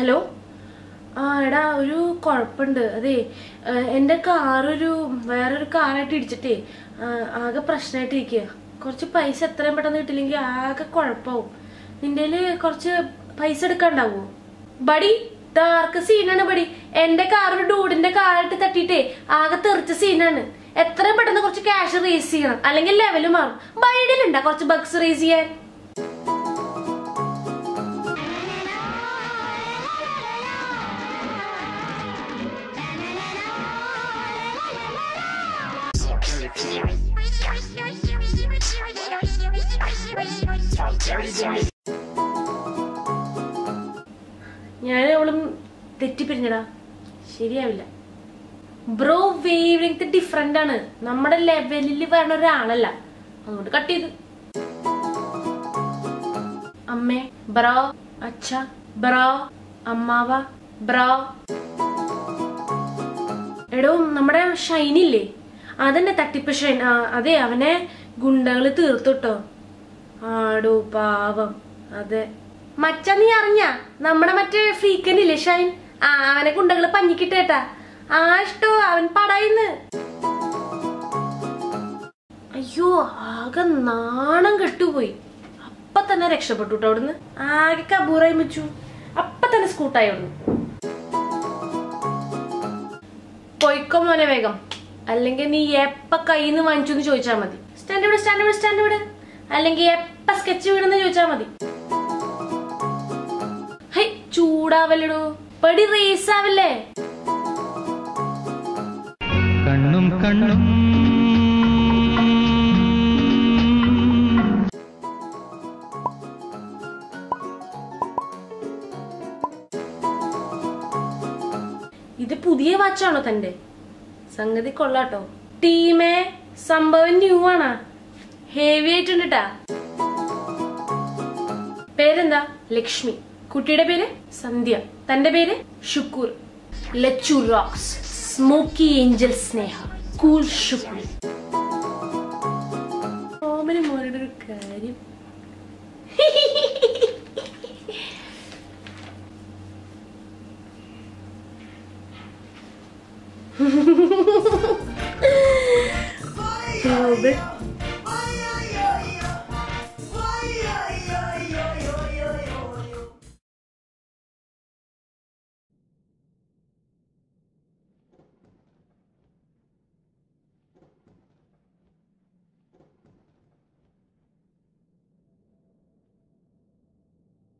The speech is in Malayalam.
ഹലോ. എടാ ഒരു കുഴപ്പമുണ്ട്. അതെ, എൻ്റെ കാറൊരു വേറൊരു കാറായിട്ട് ഇടിച്ചിട്ടേ ആകെ പ്രശ്നമായിട്ടിരിക്കുക. കുറച്ച് പൈസ എത്രയും പെട്ടെന്ന് കിട്ടില്ലെങ്കിൽ ആകെ കുഴപ്പമാവും. നിന്റെ കുറച്ച് പൈസ എടുക്കാണ്ടാവോ? ബടി ഡാർക്ക് സീനാണ് ബടി. എൻ്റെ കാറൊരു ഡൂഡിന്റെ കാറായിട്ട് തട്ടിയിട്ടേ ആകെ തെറിച്ച സീനാണ്. എത്രയും പെട്ടെന്ന് കുറച്ച് ക്യാഷ് റേസ് ചെയ്യണം, അല്ലെങ്കിൽ ലെവല് മാറും. ബൈഡിലുണ്ടാ കുറച്ച് ബഗ്സ് റേസ് ചെയ്യാൻ? ഞാൻ അവളും തെറ്റിപ്പിരിഞ്ഞടാ, ശരിയാവില്ല. ബ്രോ വേവ് ലെങ്ത് ഡിഫറെന്റ് ആണ്, നമ്മുടെ ലെവലിൽ വരണ ഒരാളല്ല, അതുകൊണ്ട് കട്ട് ചെയ്ത്. അമ്മേ ബ്രോ, അച്ഛ ബ്രോ, അമ്മാവ ബ്രോ. എടോ നമ്മുടെ ഷൈനില്ലേ, അതെന്നെ തട്ടിപ്പ് ഷൈൻ. അതെ, അവനെ ഗുണ്ടകള് തീർത്തുട്ടോ. ആടോ പാവം. അതെ മച്ച, നീ അറിഞ്ഞ നമ്മുടെ മറ്റേ ഫ്രീക്കനില്ലേ ഷൈൻ, അവനെ ഗുണ്ടകള് പഞ്ഞിക്കിട്ടേട്ടാ. ഇഷ്ടോ അവൻ പടായിന്ന്. അയ്യോ, ആകെ നാണം കെട്ടുപോയി. അപ്പൊ തന്നെ രക്ഷപ്പെട്ടു കേട്ടോ അവിടുന്ന്. ആകെ കബൂറായി വെച്ചു. അപ്പൊ തന്നെ സ്കൂട്ടായി അവിടുന്ന്. പൊയ്ക്കോ മോനെ വേഗം, അല്ലെങ്കിൽ നീ എപ്പ കയ്യിന്ന് വാങ്ങിച്ചു ചോദിച്ചാ മതി. സ്റ്റാൻഡ് വിട്, സ്റ്റാൻഡ് വിട്, സ്റ്റാൻഡ് വിട്. അല്ലെങ്കിൽ എപ്പ സ്കെച്ച് വീണെന്ന് ചോദിച്ചാ മതി. ഹൈ, ചൂടാവല്ലടോ, പടി റേസ് ആവല്ലേ. കണ്ണും കണ്ണും ഇത് പുതിയ വാച്ചാണോ തന്റെ? സംഗതി കൊള്ളാട്ടോ. ടീമേ, സംഭവം ന്യൂ ആണാ, ഹെവി ആയിട്ടുണ്ടാ. പേരെന്താ? ലക്ഷ്മി. കുട്ടിയുടെ പേര് സന്ധ്യ. തന്റെ പേര് Shukkur. Lachu rocks, smoky angel Sneha, cool Shukkur. Omana മോരുടെ ഒരു കാര്യം. Robert